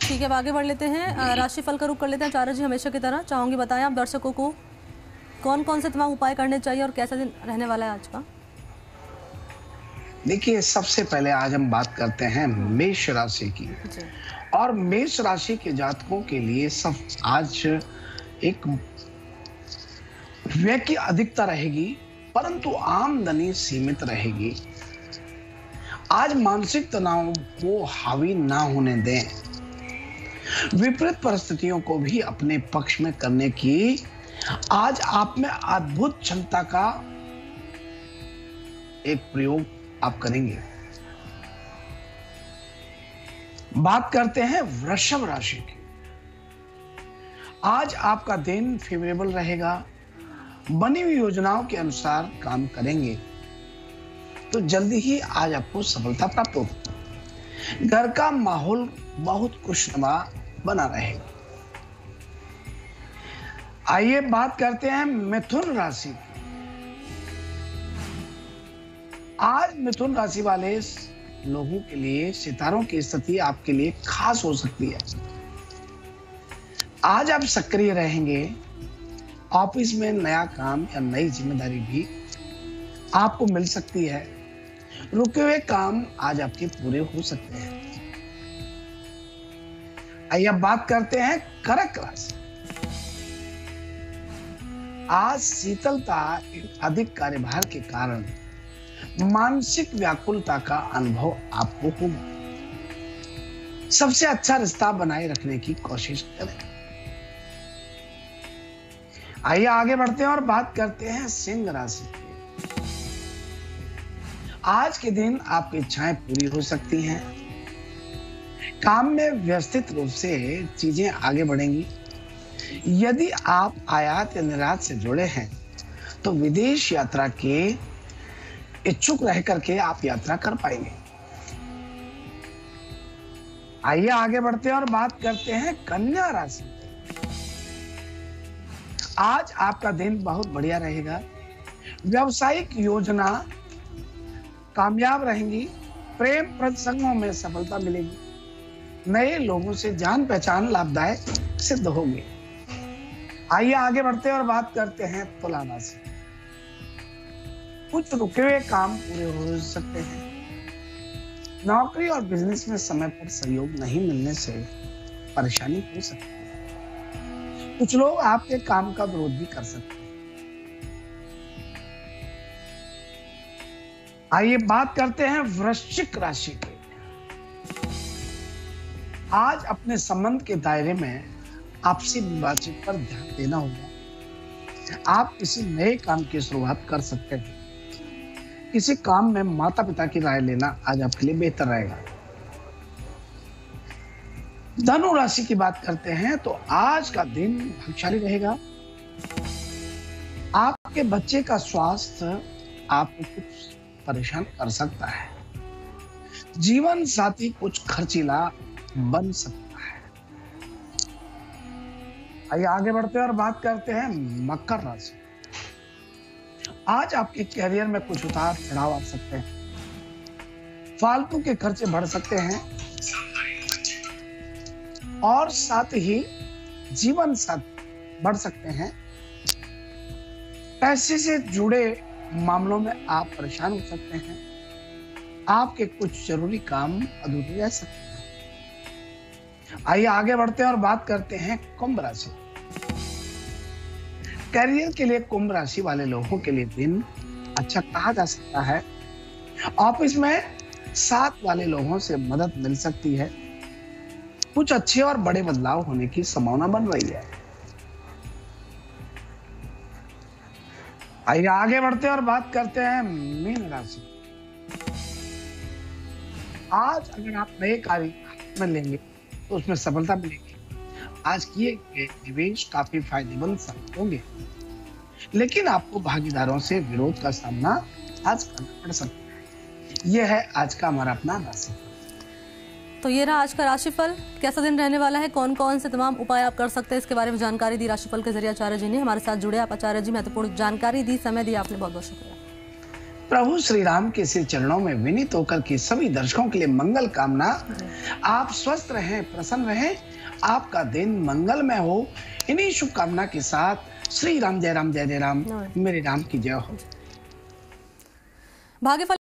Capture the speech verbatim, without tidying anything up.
ठीक है, अब आगे बढ़ लेते हैं, राशिफल का रुख कर लेते हैं। आचार्य जी हमेशा की तरह चाहूंगी बताएं आप दर्शकों को कौन कौन से तमाम उपाय करने चाहिए और कैसा दिन रहने वाला है आज का। देखिए, सबसे पहले आज हम बात करते हैं मेष राशि की। और मेष राशि के जातकों के लिए सब आज एक व्यय की अधिकता रहेगी, परंतु आमदनी सीमित रहेगी। आज मानसिक तनाव को हावी ना होने दें। विपरीत परिस्थितियों को भी अपने पक्ष में करने की आज आप में अद्भुत क्षमता का एक प्रयोग आप करेंगे। बात करते हैं वृषभ राशि की। आज आपका दिन फेवरेबल रहेगा। बनी हुई योजनाओं के अनुसार काम करेंगे तो जल्दी ही आज आपको सफलता प्राप्त होगी। घर का माहौल बहुत खुशनुमा बना रहेगा। आइए बात करते हैं मिथुन राशि की। आज मिथुन राशि वाले लोगों के लिए सितारों की स्थिति आपके लिए खास हो सकती है। आज आप सक्रिय रहेंगे। ऑफिस में नया काम या नई जिम्मेदारी भी आपको मिल सकती है। रुके हुए काम आज आपके पूरे हो सकते हैं। आइए अब बात करते हैं कर्क राशि। आज शीतलता, अधिक कार्यभार के कारण मानसिक व्याकुलता का अनुभव आपको होगा। सबसे अच्छा रिश्ता बनाए रखने की कोशिश करें। आइए आगे बढ़ते हैं और बात करते हैं सिंह राशि की। आज के दिन आपकी इच्छाएं पूरी हो सकती हैं। काम में व्यवस्थित रूप से चीजें आगे बढ़ेंगी। यदि आप आयात या निर्यात से जुड़े हैं तो विदेश यात्रा के इच्छुक रह करके आप यात्रा कर पाएंगे। आइए आगे बढ़ते हैं और बात करते हैं कन्या राशि। आज आपका दिन बहुत बढ़िया रहेगा। व्यावसायिक योजना कामयाब रहेंगी। प्रेम प्रसंगों में सफलता मिलेगी। नए लोगों से जान पहचान लाभदायक सिद्ध होगी। आइए आगे बढ़ते हैं और बात करते हैं तुला राशि। कुछ रुके हुए काम पूरे हो सकते हैं। नौकरी और बिजनेस में समय पर सहयोग नहीं मिलने से परेशानी हो सकती है। कुछ लोग आपके काम का विरोध भी कर सकते हैं। आइए बात करते हैं वृश्चिक राशि की। आज अपने संबंध के दायरे में आपसी बातचीत पर ध्यान देना होगा। आप किसी नए काम की शुरुआत कर सकते हैं। किसी काम में माता पिता की राय लेना आज आपके लिए बेहतर रहेगा। धनु राशि की बात करते हैं तो आज का दिन भाग्यशाली रहेगा। आपके बच्चे का स्वास्थ्य आपको कुछ परेशान कर सकता है। जीवन साथी कुछ खर्चीला बन सकता है। आइए आगे बढ़ते हैं और बात करते हैं मकर राशि। आज आपके कैरियर में कुछ उतार चढ़ाव आ सकते हैं। फालतू के खर्चे बढ़ सकते हैं और साथ ही जीवन साथ बढ़ सकते हैं। पैसे से जुड़े मामलों में आप परेशान हो सकते हैं। आपके कुछ जरूरी काम अधूरे रह सकते हैं। आइए आगे बढ़ते हैं और बात करते हैं कुंभ राशि। करियर के लिए कुंभ राशि वाले लोगों के लिए दिन अच्छा कहा जा सकता है। ऑफिस में साथ वाले लोगों से मदद मिल सकती है। कुछ अच्छे और बड़े बदलाव होने की संभावना बन रही है। आइए आगे बढ़ते हैं और बात करते हैं मीन राशि। आज अगर आप नए कार्य में लेंगे तो उसमें सफलता मिलेगी। आज किए गए निवेश काफी फायदेमंद साबित होंगे, लेकिन आपको भागीदारों से विरोध का सामना आज करना पड़ सकता है। यह है आज का हमारा अपना राशि। तो ये रहा आज का राशिफल। कैसा दिन रहने वाला है, कौन कौन से तमाम उपाय आप कर सकते हैं, इसके बारे में जानकारी दी राशिफल के जरिए आचार्य जी ने। हमारे साथ जुड़े आप आचार्य जी, महत्वपूर्ण जानकारी दी, समय दिया आपने, बहुत बहुत शुक्रिया। प्रभु श्री राम के श्री चरणों में विनीत होकर के सभी दर्शकों के लिए मंगल कामना। आप स्वस्थ रहें, प्रसन्न रहें, आपका दिन मंगलमय हो। इन्हीं शुभकामना के साथ श्री राम, जय राम, जय जय राम, मेरे राम की जय हो। भाग्यफल